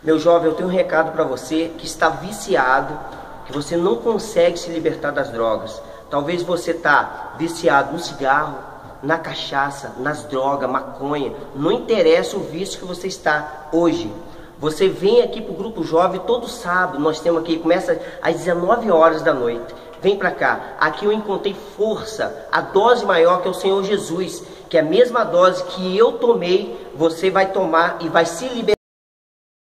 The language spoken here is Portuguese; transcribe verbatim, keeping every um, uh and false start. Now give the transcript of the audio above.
Meu jovem, eu tenho um recado para você que está viciado, que você não consegue se libertar das drogas. Talvez você está viciado no cigarro, na cachaça, nas drogas, maconha. Não interessa o vício que você está hoje. Você vem aqui para o Grupo Jovem todo sábado. Nós temos aqui, começa às dezenove horas da noite. Vem para cá. Aqui eu encontrei força, a dose maior que é o Senhor Jesus, que é a mesma dose que eu tomei, você vai tomar e vai se libertar.